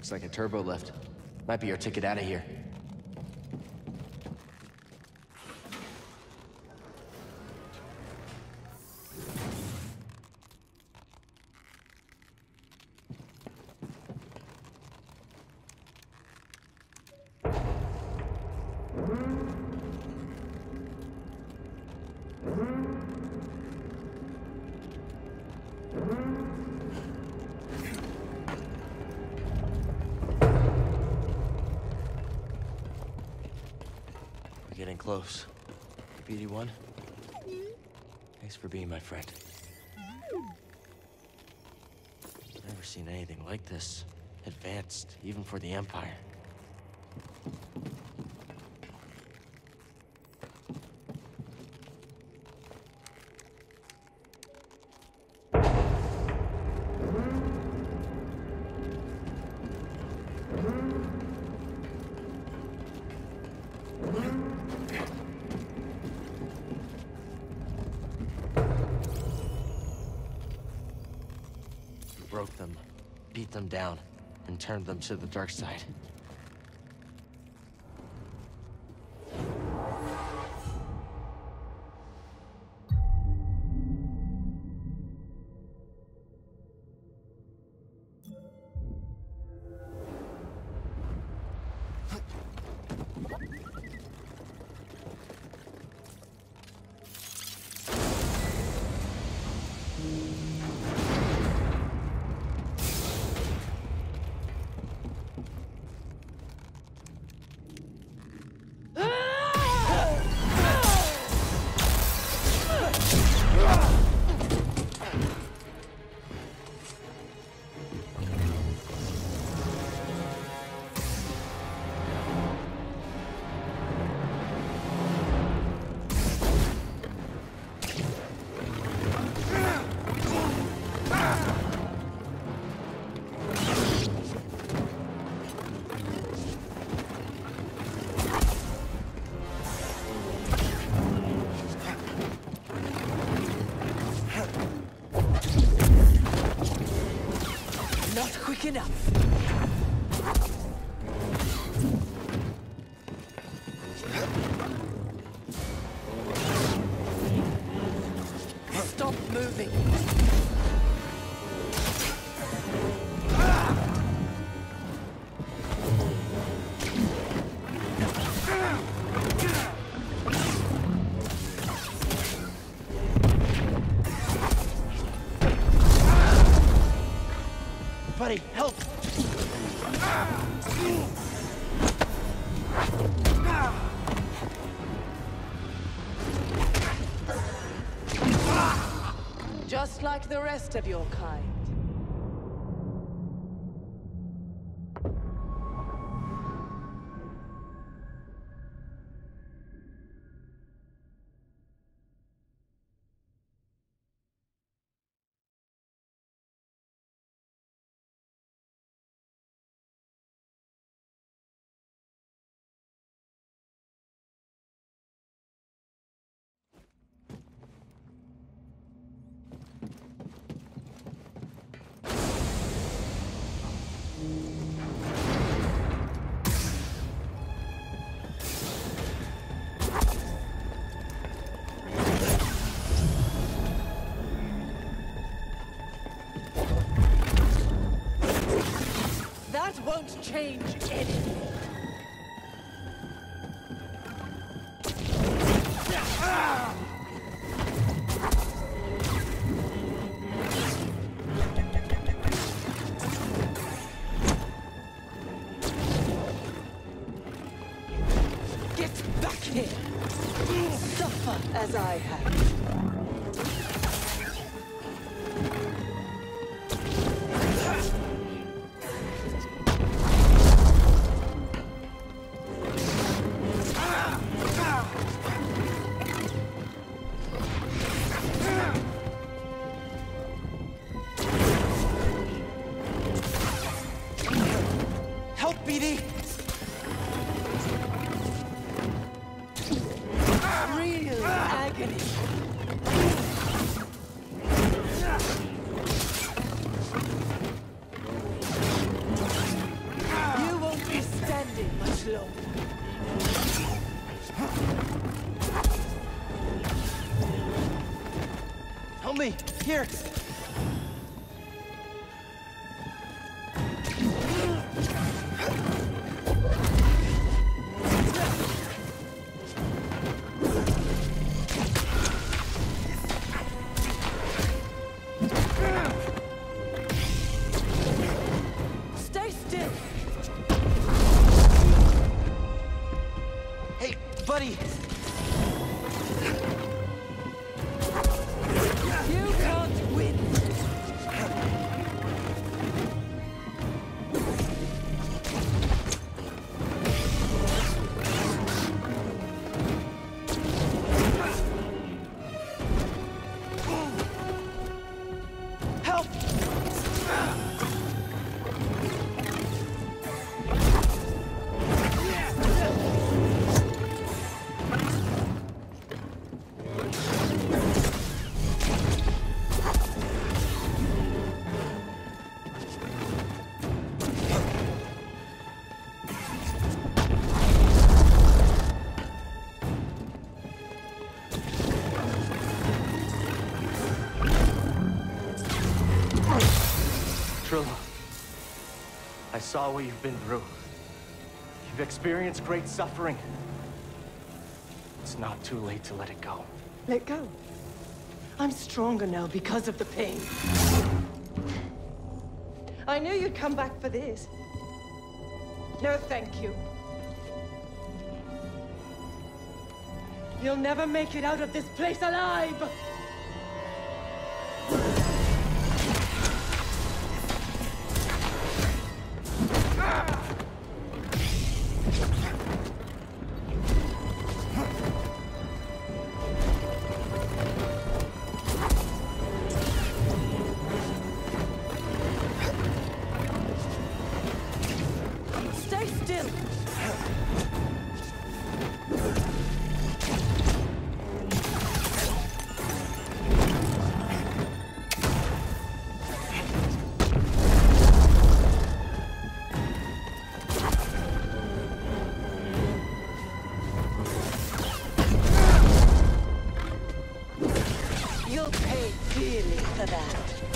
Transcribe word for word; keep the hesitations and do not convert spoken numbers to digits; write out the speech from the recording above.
Looks like a turbo lift. Might be our ticket out of here. We're getting close. B D one, thanks for being my friend. Never seen anything like this. Advanced, even for the Empire. Broke them, beat them down, and turned them to the dark side. Quick enough. Stop moving. Buddy, help! Just like the rest of your kind. That won't change anything. Get back here! Suffer as I have. B D! Real agony. me! Here! Stay still! Hey, buddy! You can't win! Help! Trilla, I saw what you've been through. You've experienced great suffering. It's not too late to let it go. Let go. I'm stronger now because of the pain. I knew you'd come back for this. No, thank you. You'll never make it out of this place alive! Stay still! You'll pay dearly for that.